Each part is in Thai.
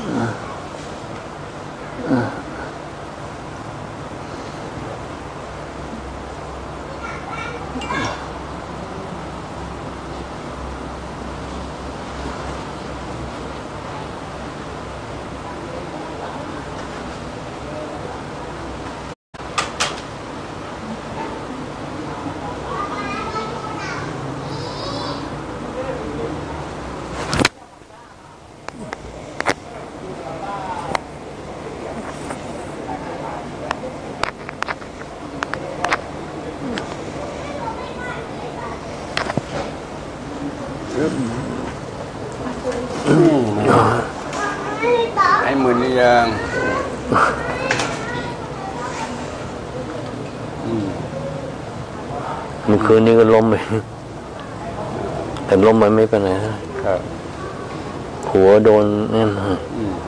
ไอ้มือนี่ยังเมื่อคืนนี้ก็ล้มเลยแต่ล้มมันไม่เป็นไรนะครับหัวโดนนั่นฮะ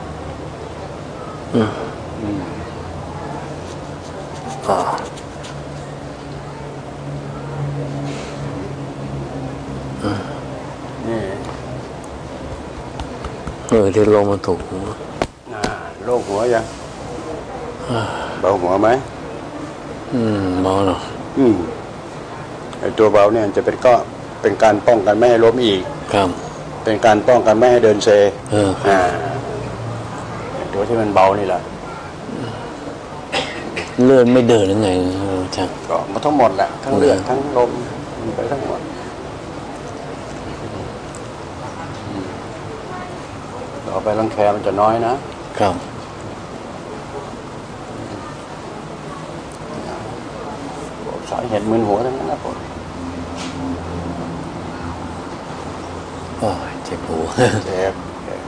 ที่ลงมาถูกหัวโรคหัวยังเบาหัวไหมเบาหรอไอตัวเบาเนี่ยจะเป็นการป้องกันไม่ให้ล้มอีกครับเป็นการป้องกันไม่ให้เดินเซตัวที่มันเบานี่แหละเลือดไม่เดินยังไงจ๊ะก็มาทั้งหมดแหละทั้งเลือดทั้งลมไปทั้งหมดต่อไปรังแคมันจะน้อยนะครับสาเหตุมึนหัวทั้งนั้นนะผมเจ็บหัวเจ็บ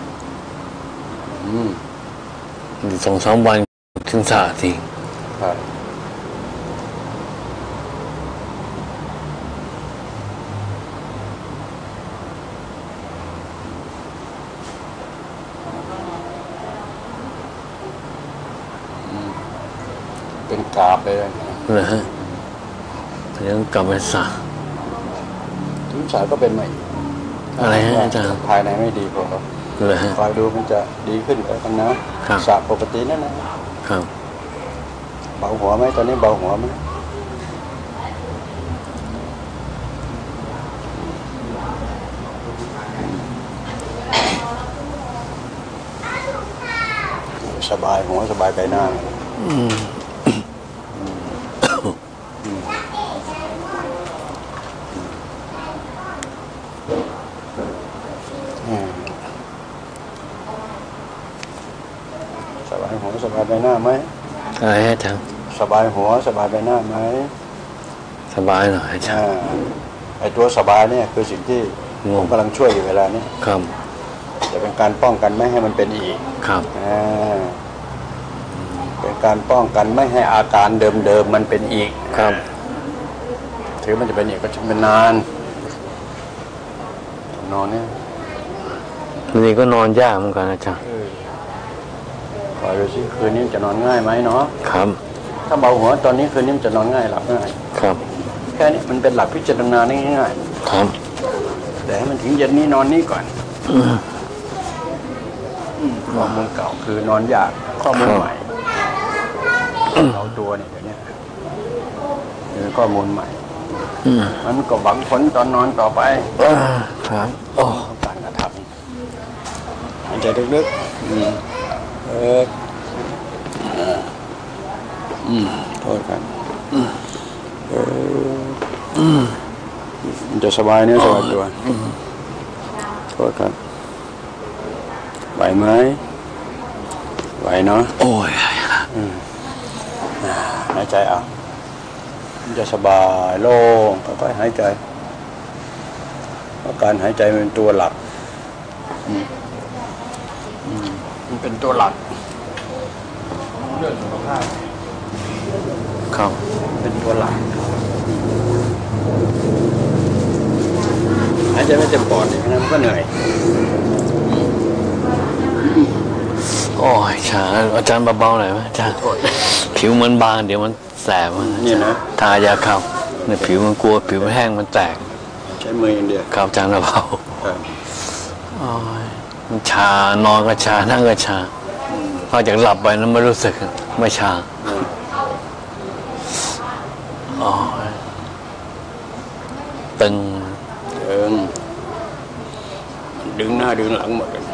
2-3 วันถึงสาทีเป็นกราบเลยนะฮะยังกลับไปสาทุกสายก็เป็นใหม่อะไรฮะอาจารย์ภายในไม่ดีพอเลยฮะคอยดูมันจะดีขึ้นไปข้างหน้าสาปกตินั่นนะครับเบาหัวไหมตอนนี้เบาหัวไหมสบายหัวสบายใบหน้าสบายหัวสบายใบหน้าไหมอะไรฮะจังสบายหัวสบายใบหน้าไหมสบายหน่อยจังไอตัวสบายเนี่ยคือสิ่งที่ผมกำลังช่วยอยู่เวลานี้ครับจะเป็นการป้องกันไม่ให้มันเป็นอีกครับเป็นการป้องกันไม่ให้อาการเดิมๆมันเป็นอีกครับถือมันจะเป็นอีกก็จะเป็นนานนอนเนี่ยวันนี้ก็นอนยากเหมือนกันอาจารย์คอยดูสิคืนนี้จะนอนง่ายไหมเนาะครับถ้าเบาหัวตอนนี้คืนนี้มันจะนอนง่ายหลับง่ายครับแค่นี้มันเป็นหลักพิจารณาได้ง่ายๆครับแต่ให้มันถึงเย็นนี้นอนนี้ก่อนข้อมูลเก่าคือนอนยากข้อมูลใหม่เราตัวเนี่ยเดี๋ยวนี้คือข้อมูลใหม่มันก็หวังผลตอนนอนต่อไปครับการกระทำหายใจลึกๆโทษครับมันจะสบายเนี่ยสบายตัวโทษครับไหวไหมไหวเนาะโอ้ยหายใจเอามันจะสบายโล่งค่อยๆหายใจเพราะการหายใจเป็นตัวหลักมันเป็นตัวหลักเรื่องสุขภาพครับเป็นตัวหลักหายใจไม่เต็มปอดอย่างนั้นมันก็เหนื่อยโอ้ยชาอาจารย์เบาๆหน่อยไหมอาจารย์ผิวมันบางเดี๋ยวมันแสบนี่นะทายาครับเนี่ยผิวมันกลัวผิวมันแห้งมันแตกใช้มืออย่างเดียวครับอาจารย์เบาชานอนก็ชานั่งก็ชาพอจากหลับไปนั้นไม่รู้สึกไม่ชาอ๋อตึงดึงหน้าดึงหลังหมดเลย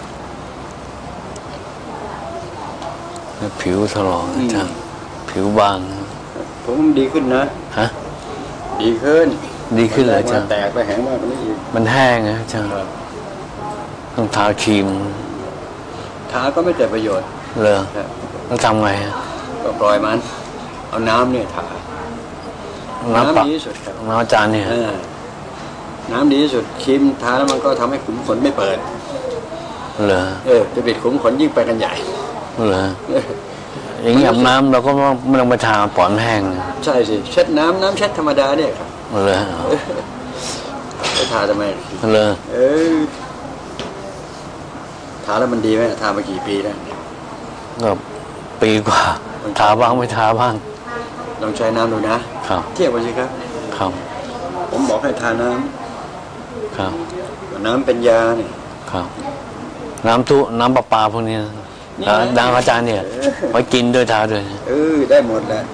ผิวถลอกอาจารย์ผิวบางผมดีขึ้นนะฮะดีขึ้นเลยอาจารย์แตกไปแห้งมากกว่านี้อีกมันแห้งนะอาจารย์ต้องทาครีมทาก็ไม่แต่ประโยชน์เลยต้องทำไงก็ปล่อยมันเอาน้ำเนี่ยทาน้ำดีที่สุดครับน้ำอาจารย์เนี่ยน้ำดีที่สุดครีมทาแล้วมันก็ทำให้ขุมขนไม่เปิดจะปิดขุมขนยิ่งไปกันใหญ่อย่างนี้อาบน้ำเราก็ไม่ต้องไปทาปล่อยแห้งใช่สิเช็ดน้ำเช็ดธรรมดาเนี่ยครับไปทาทำไมทาแล้วมันดีไหมทามากี่ปีแล้วก็ปีกว่าทาบ้างไม่ทาบ้างลองใช้น้ำดูนะครับเทียบกันสิครับผมบอกให้ทาน้ำครับน้ำเป็นยาเนี่ยครับน้ำประปาพวกนี้ดังอาจารย์เนี่ยไว้กินด้วยทาด้วยได้หมดแหละ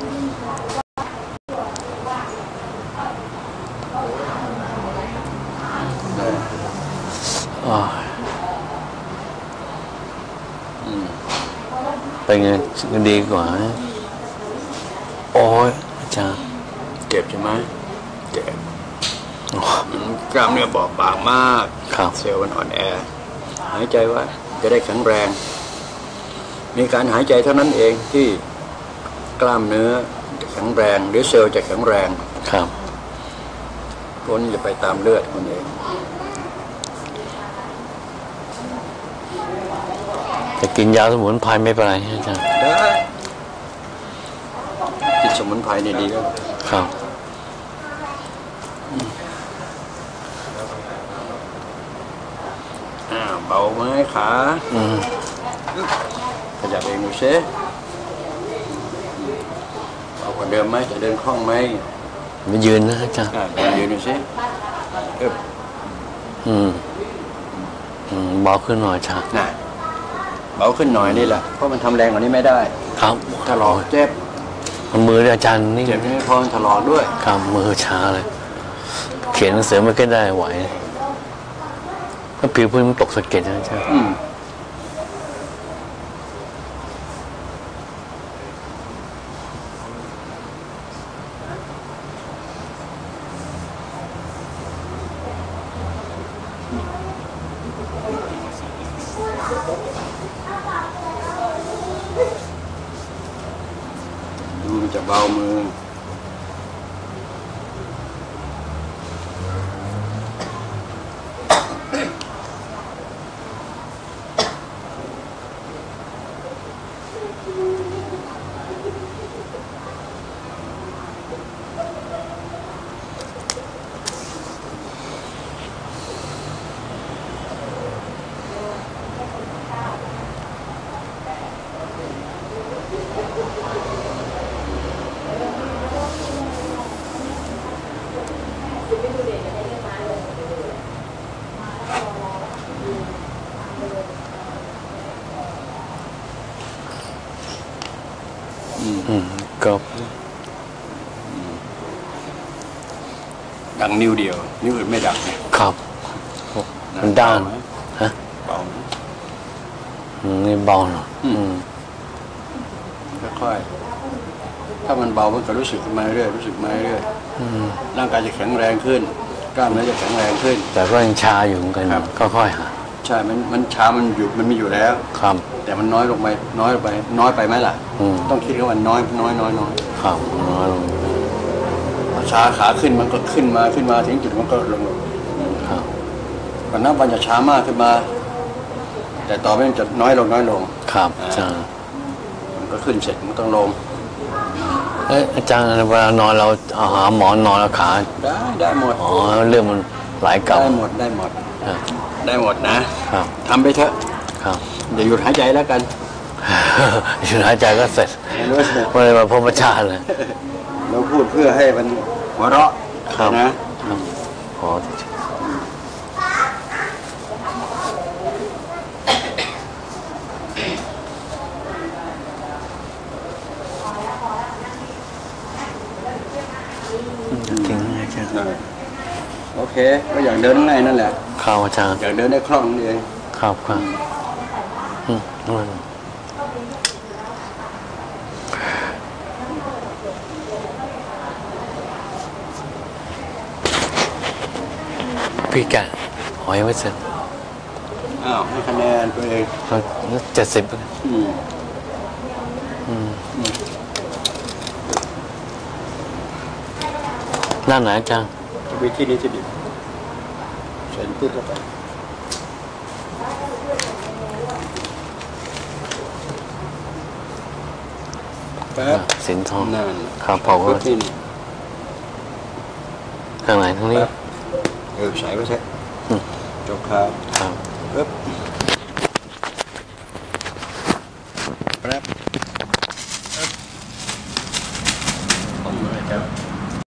เป็นไงดีกว่าโอ้ยอาจารย์เจ็บใช่ไหมเจ็บกล้ามเนื้อบอบบางมากเซลล์มันอ่อนแอหายใจว่าจะได้แข็งแรงมีการหายใจเท่านั้นเองที่กล้ามเนื้อจะแข็งแรงหรือเซลล์จะแข็งแรงครับพ้นจะไปตามเลือดคนเองจะกินยาสมุนไพรไม่เป็นไรอาจารย์ได้กินสมุนไพรนี่ดีแล้วครับเบาไหมขาขยับเองดูซิเบากว่าเดิมไหมจะเดินคล่องไหมไม่ยืนนะอาจารย์ยืนดูซิเบาขึ้นหน่อยจ้ะเบาขึ้นหน่อยนี่แหละเพราะมันทำแรงกว่านี้ไม่ได้ครับถลอกเจ็บมืออาจารย์นี่เจ็บไม่พอถลอกด้วยครับมือช้าเลยเขียนหนังสือไม่ได้ไหวถ้าผิวพื้นมันตกสะเก็ดนะใช่ดูมันจะเบามือก็ดังนิ้วเดียวนิ้วอื่นไม่ดังครับมันด้านฮะเบานี่เบาหรอค่อยๆถ้ามันเบามันก็รู้สึกมาเรื่อยรู้สึกมาเรื่อยร่างกายจะแข็งแรงขึ้นกล้ามเนื้อจะแข็งแรงขึ้นแต่ก็ยังชาอยู่เหมือนกันก็ค่อยหาใช่มันชามันมีอยู่แล้วครับแต่มันน้อยลงไปน้อยไปไหมล่ะต้องคิดว่ามันน้อยครับน้อยลงชาขาขึ้นมันก็ขึ้นมาถึงจุดมันก็ลงครับก่อนหน้ามันจะช้ามากขึ้นมาแต่ต่อไปมันจะน้อยลงครับใช่มันก็ขึ้นเสร็จมันต้องลงอาจารย์เวลานอนเราหาหมอนนอนแล้วขาได้หมดเรื่องมันหลายกับได้หมดนะครับทำไปเถอะครับอย่าหยุดหายใจแล้วกันหยุดหายใจก็เสร็จไม่ได้มาพบประชาเลยเราพูดเพื่อให้มันหัวเราะนะเคก็อยากเดินง่ายนั่นแหละครับอาจารย์อยากเดินได้คล่องนี่เองครับครับพี่แกหอยไว้เสร็จอ้าวให้คะแนนตัวเอง 70ด้านไหนอาจารย์วิธีนี้จะดีเชิญพูดเข้าไปแป๊บสินทองนั่นครับพอว่าที่นี่ทางไหนทางนี้ใส่ไว้ใช่จบครับครับปึ๊บแป๊บผมเลยครับ